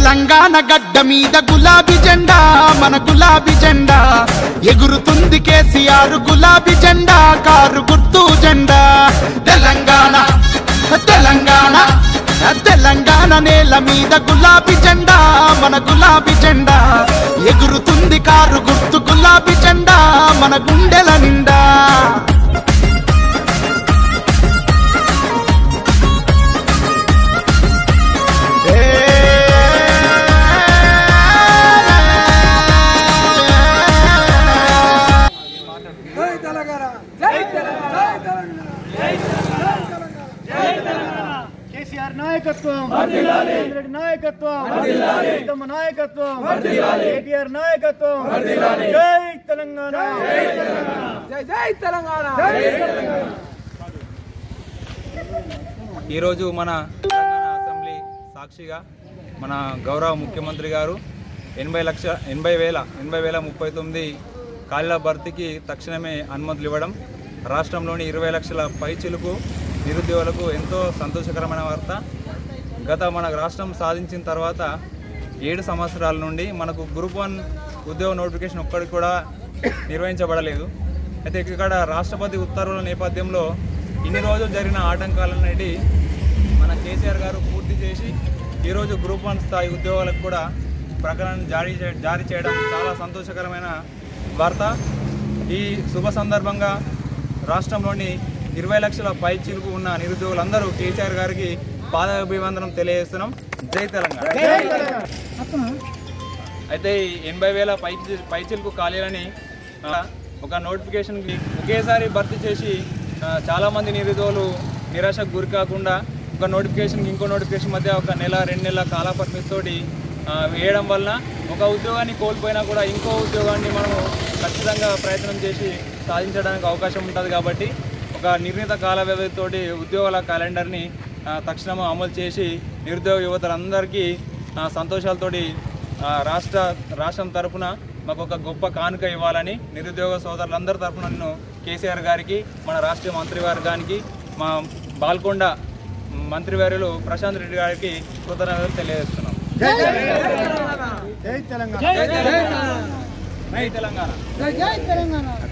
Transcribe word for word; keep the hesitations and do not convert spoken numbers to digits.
తెలంగాణ గడ్డ మీద గులాబీ జెండా మన గులాబీ జెండా ఎగురుతుంది కేసీఆర్ గులాబీ జెండా కారు గుర్తు జెండా తెలంగాణ తెలంగాణ తెలంగాణ నేల మీద గులాబీ జెండా మన గులాబీ జెండా ఎగురుతుంది కారు గుర్తు గులాబీ జెండా మన గుండెల నిండా కేసీఆర్ నాయకత్వం రెడ్డి నాయకత్వం ఉత్తమ నాయకత్వం కేటీఆర్ నాయకత్వం జై తెలంగాణ జై జై తెలంగాణ. ఈరోజు మన తెలంగాణ అసెంబ్లీ సాక్షిగా మన గౌరవ ముఖ్యమంత్రి గారు ఎనభై లక్ష ఎనభై వేల ఎనభై వేల ముప్పై తొమ్మిది ఖాళీల భర్తీకి తక్షణమే అనుమతులు ఇవ్వడం రాష్ట్రంలోని ఇరవై లక్షల పైచిలుకు నిరుద్యోగులకు ఎంతో సంతోషకరమైన వార్త. గత మన రాష్ట్రం సాధించిన తర్వాత ఏడు సంవత్సరాల నుండి మనకు గ్రూప్ వన్ ఉద్యోగ నోటిఫికేషన్ ఒక్కడికి కూడా నిర్వహించబడలేదు. అయితే ఇక్కడ రాష్ట్రపతి ఉత్తర్వుల నేపథ్యంలో ఇన్ని రోజులు జరిగిన ఆటంకాలనేది మన కేసీఆర్ గారు పూర్తి చేసి ఈరోజు గ్రూప్ వన్ స్థాయి ఉద్యోగాలకు కూడా ప్రకటన జారీ జారీ చేయడం చాలా సంతోషకరమైన వార్త. ఈ శుభ సందర్భంగా రాష్ట్రంలోని ఇరవై లక్షల పై చిలుకు ఉన్న నిరుద్యోగులందరూ కేసీఆర్ గారికి పాదాభివందనం తెలియజేస్తున్నాం. జై తెలంగాణ. అయితే ఎనభై వేల పై పైచిలుకు ఖాళీలని ఒక నోటిఫికేషన్కి ఒకేసారి భర్తీ చేసి చాలామంది నిరుద్యోగులు నిరాశకు గురి కాకుండా ఒక నోటిఫికేషన్కి ఇంకో నోటిఫికేషన్ మధ్య ఒక నెల రెండు నెలల కాల పరిమితితోటి వేయడం వలన ఒక ఉద్యోగాన్ని కోల్పోయినా కూడా ఇంకో ఉద్యోగాన్ని మనము ఖచ్చితంగా ప్రయత్నం చేసి సాధించడానికి అవకాశం ఉంటుంది. కాబట్టి ఒక నిర్ణీత కాల వ్యవధితోటి ఉద్యోగాల క్యాలెండర్ని తక్షణం అమలు చేసి నిరుద్యోగ యువతలందరికీ సంతోషాలతోటి రాష్ట్ర రాష్ట్రం తరఫున మాకు ఒక గొప్ప కానుక ఇవ్వాలని నిరుద్యోగ సోదరులందరి తరఫున నేను కేసీఆర్ గారికి మన రాష్ట్రీయ మంత్రివర్గానికి మా బాల్కొండ మంత్రివర్యులు ప్రశాంత్ రెడ్డి గారికి కృతజ్ఞతలు తెలియజేస్తున్నాం. జై తెలంగాణ. జై తెలంగాణ. జై తెలంగాణ.